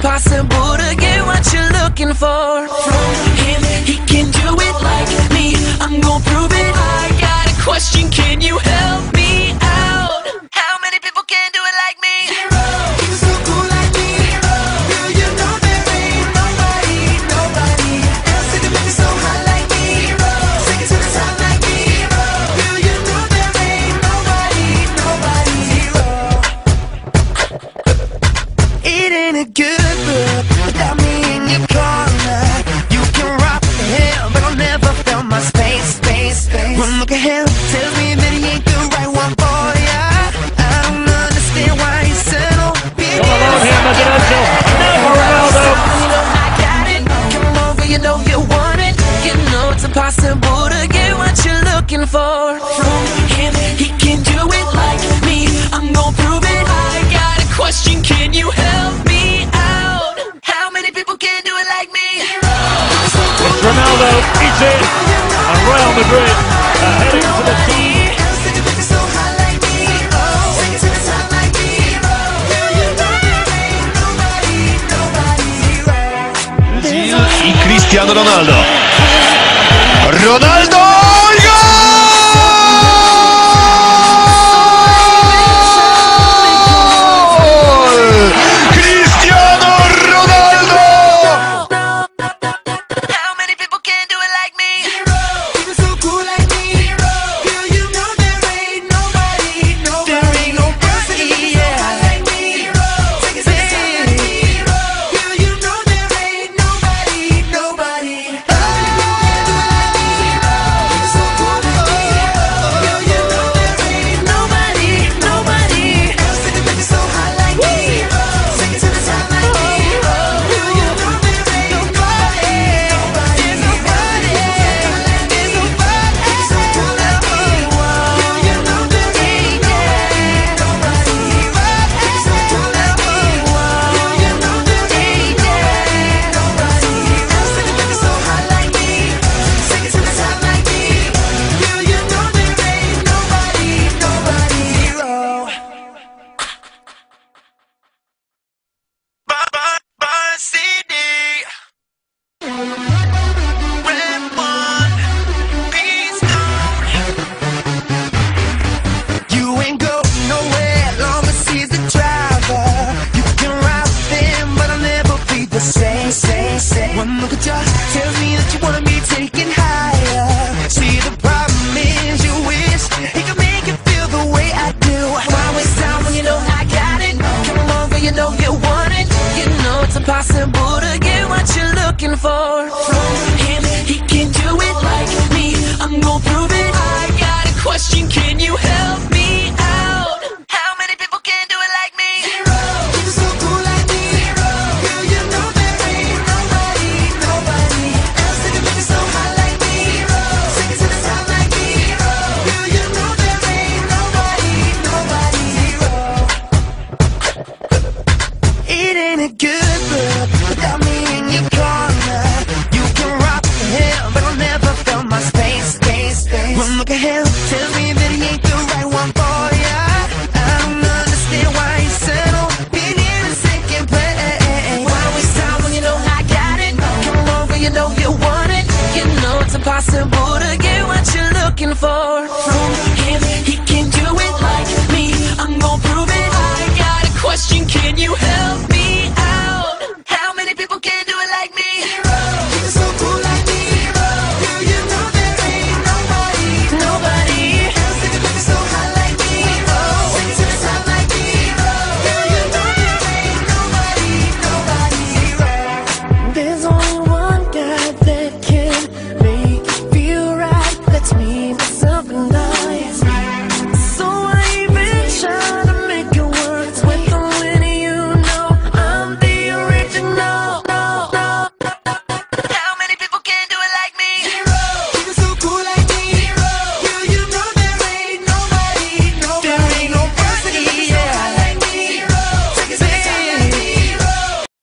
impossible to get what you're looking for from him. He can do it like me, I'm gonna prove it. I got a question, can you help me out? How many people can do it like me? Zero. You're so cool like me. Zero. Girl, you know there ain't nobody else that can make it so hot like me. Zero. Take it to the top like me. Zero. Girl, you know there ain't nobody. Zero. It ain't a good look without me in your corner. You can rock the hell, but I'll never feel my space. One look at him tells me that he ain't the right one for ya. I don't understand why he settled. Come along here, Madird. Now Ronaldo. You know I got it. Come over, you know you want it. You know it's impossible to get what you're looking for from him. He can do it like me, I'm gonna prove it. I got a question, can you help me out? How many people can do it like me? It's Ronaldo, he's in, and Real Madrid are heading to the top. Y Cristiano Ronaldo. ¡Ronaldo! One look at you tells me that you wanna be taken higher. See, the problem is you wish he could make you feel the way I do. Why waste time when you know I got it? Come over, you know you want it. You know it's impossible to get what you're looking for from him. He can do it like me, I'm gonna prove it. I got a question, can you help me?